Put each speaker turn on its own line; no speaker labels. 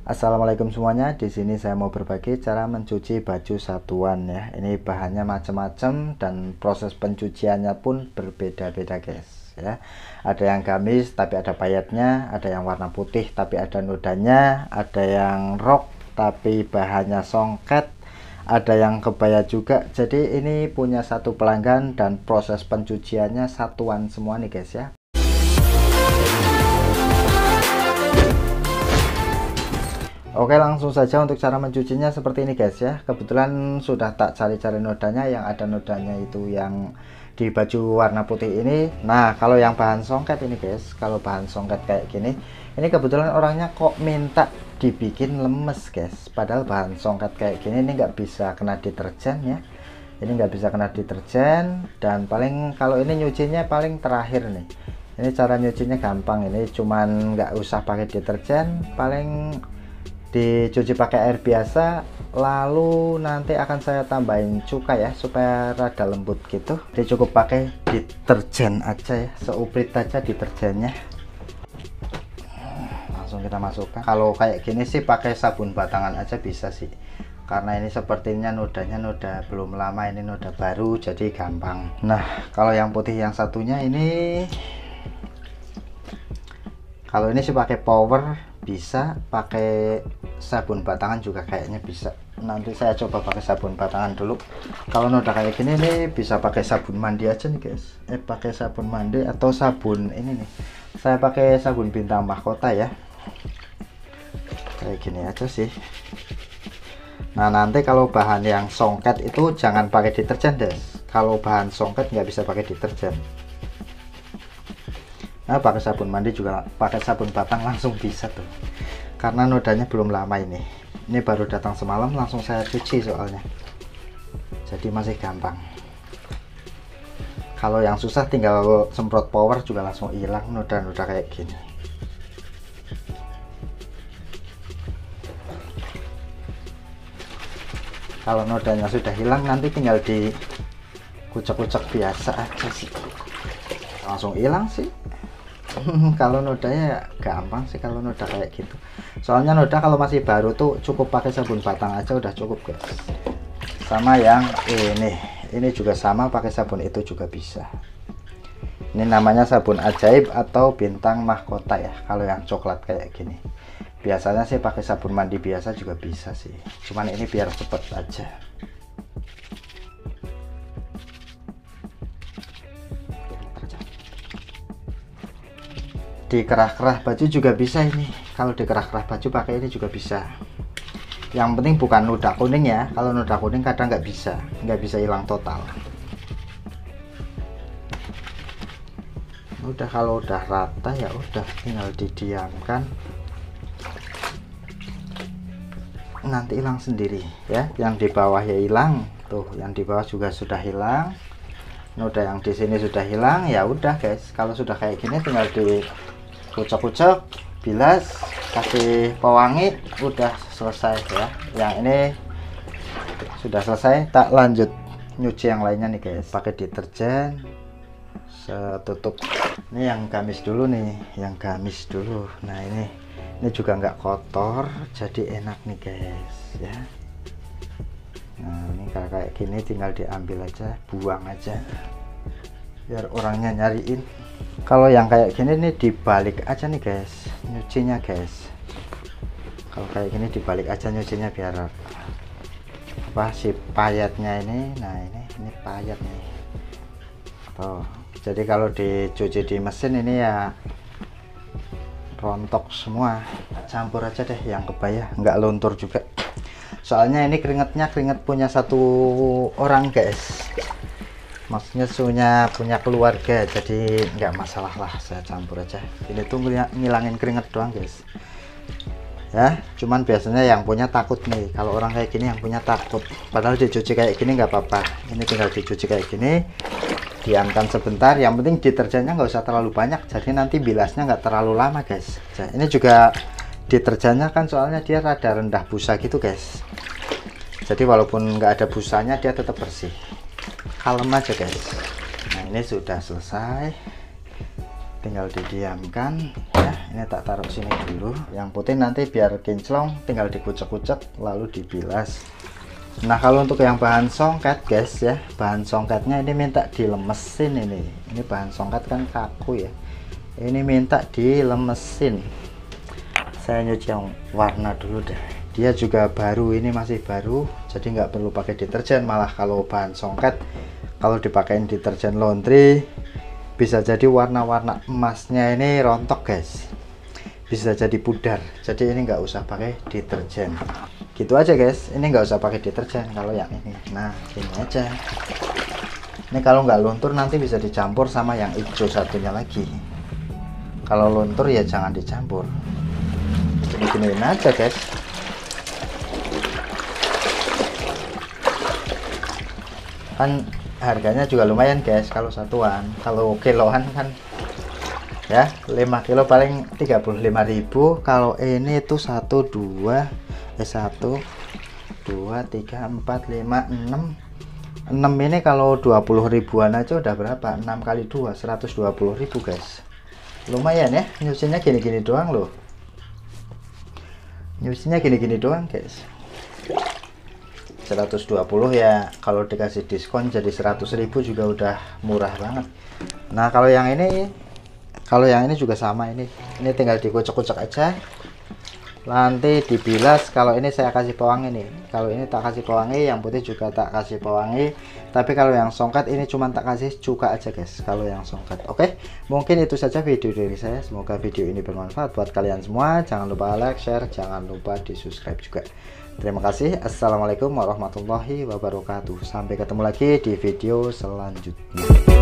Assalamualaikum semuanya. Di sini saya mau berbagi cara mencuci baju satuan ya. Ini bahannya macam-macam dan proses pencuciannya pun berbeda-beda guys ya. Ada yang gamis tapi ada payetnya, ada yang warna putih tapi ada nodanya, ada yang rok tapi bahannya songket, ada yang kebaya juga. Jadi ini punya satu pelanggan dan proses pencuciannya satuan semua nih guys ya. Oke, langsung saja untuk cara mencucinya seperti ini guys ya. Kebetulan sudah tak cari-cari nodanya, yang ada nodanya itu yang di baju warna putih ini. Nah, kalau yang bahan songket ini guys, kalau bahan songket kayak gini, ini kebetulan orangnya kok minta dibikin lemes guys. Padahal bahan songket kayak gini ini nggak bisa kena deterjen ya. Ini nggak bisa kena deterjen, dan paling kalau ini nyucinya paling terakhir nih. Ini cara nyucinya gampang, ini cuman nggak usah pakai deterjen, paling dicuci pakai air biasa, lalu nanti akan saya tambahin cuka ya supaya rada lembut gitu. Jadi cukup pakai deterjen aja ya, seuprit aja deterjennya. Langsung kita masukkan. Kalau kayak gini sih pakai sabun batangan aja bisa sih, karena ini sepertinya nodanya noda belum lama, ini noda baru jadi gampang. Nah, kalau yang putih yang satunya ini, kalau ini sih pakai power bisa, pakai sabun batangan juga kayaknya bisa. Nanti saya coba pakai sabun batangan dulu. Kalau noda kayak gini nih bisa pakai sabun mandi aja nih guys. Pakai sabun mandi atau sabun ini nih. Saya pakai sabun Bintang Mahkota ya. Kayak gini aja sih. Nah, nanti kalau bahan yang songket itu jangan pakai deterjen guys. Kalau bahan songket nggak bisa pakai deterjen. Nah, pakai sabun mandi juga, pakai sabun batang langsung bisa tuh, karena nodanya belum lama. Ini baru datang semalam, langsung saya cuci soalnya, jadi masih gampang. Kalau yang susah tinggal semprot power juga langsung hilang noda-noda kayak gini. Kalau nodanya sudah hilang, nanti tinggal di kucek-kucek biasa aja sih, langsung hilang sih. Kalau nodanya ya gampang sih kalau noda kayak gitu. Soalnya noda kalau masih baru tuh cukup pakai sabun batang aja udah cukup guys. Sama yang ini juga sama, pakai sabun itu juga bisa. Ini namanya sabun ajaib atau Bintang Mahkota ya. Kalau yang coklat kayak gini, biasanya sih pakai sabun mandi biasa juga bisa sih. Cuman ini biar cepet aja. Di kerah-kerah baju juga bisa ini. Kalau di kerah-kerah baju pakai ini juga bisa. Yang penting bukan noda kuning ya. Kalau noda kuning kadang nggak bisa hilang total. Udah, kalau udah rata ya udah tinggal didiamkan, nanti hilang sendiri ya. Yang di bawah ya hilang tuh, yang di bawah juga sudah hilang. Noda yang di sini sudah hilang. Ya udah guys, kalau sudah kayak gini tinggal di kucek-kucek, bilas, kasih pewangi, udah selesai ya. Yang ini sudah selesai, tak lanjut nyuci yang lainnya nih guys. Pakai deterjen, setutup. Ini yang gamis dulu nih, yang gamis dulu. Nah, ini juga nggak kotor, jadi enak nih guys ya. Nah, ini kayak gini tinggal diambil aja, buang aja biar orangnya nyariin. Kalau yang kayak gini nih dibalik aja nih guys nyucinya guys. Kalau kayak gini dibalik aja nyucinya biar apa si payetnya ini. Nah, ini payet nih tuh. Jadi kalau dicuci di mesin ini ya rontok semua. Campur aja deh yang kebaya, nggak luntur juga. Soalnya ini keringetnya keringet punya satu orang guys, maksudnya punya keluarga, jadi nggak masalah lah, saya campur aja. Ini tuh ngilangin keringet doang guys ya. Cuman biasanya yang punya takut nih, kalau orang kayak gini yang punya takut. Padahal dicuci kayak gini nggak apa-apa. Ini tinggal dicuci kayak gini, diamkan sebentar. Yang penting deterjennya nggak usah terlalu banyak, jadi nanti bilasnya nggak terlalu lama guys. Ini juga deterjennya kan soalnya dia rada rendah busa gitu guys, jadi walaupun nggak ada busanya dia tetap bersih. Kalem aja guys. Nah, ini sudah selesai. tinggal didiamkan ya. Ini tak taruh sini dulu. Yang putih nanti biar kinclong tinggal dikucek-kucek lalu dibilas. Nah kalau untuk yang bahan songket guys ya, bahan songketnya ini minta dilemesin. Ini bahan songket kan kaku ya, ini minta dilemesin. Saya nyuci yang warna dulu deh, dia juga baru, ini masih baru, jadi nggak perlu pakai deterjen. Malah kalau bahan songket kalau dipakein deterjen laundry bisa jadi warna-warna emasnya ini rontok guys, bisa jadi pudar. Jadi ini nggak usah pakai deterjen, gitu aja guys. Ini nggak usah pakai deterjen kalau yang ini. Nah ini aja, ini kalau nggak luntur nanti bisa dicampur sama yang hijau satunya lagi. Kalau luntur ya jangan dicampur, gini-giniin aja guys. Kan harganya juga lumayan guys kalau satuan. Kalau kiloan kan ya 5 kilo paling 35.000. Kalau ini tuh 1 2 3 4 5 6 6 ini kalau 20 ribuan aja udah berapa? 6 kali 2 120.000 guys. Lumayan ya, nyucinya gini-gini doang loh. Nyucinya gini-gini doang guys. 120 ya, kalau dikasih diskon jadi 100.000 juga udah murah banget. Nah kalau yang ini juga sama, ini tinggal dikucek-kucek aja nanti dibilas. Kalau ini saya kasih pewangi nih, kalau ini tak kasih pewangi, yang putih juga tak kasih pewangi. Tapi kalau yang songket ini cuma tak kasih cuka aja guys kalau yang songket. Oke, mungkin itu saja video dari saya. Semoga video ini bermanfaat buat kalian semua. Jangan lupa like, share, jangan lupa di subscribe juga. Terima kasih. Assalamualaikum warahmatullahi wabarakatuh. Sampai ketemu lagi di video selanjutnya.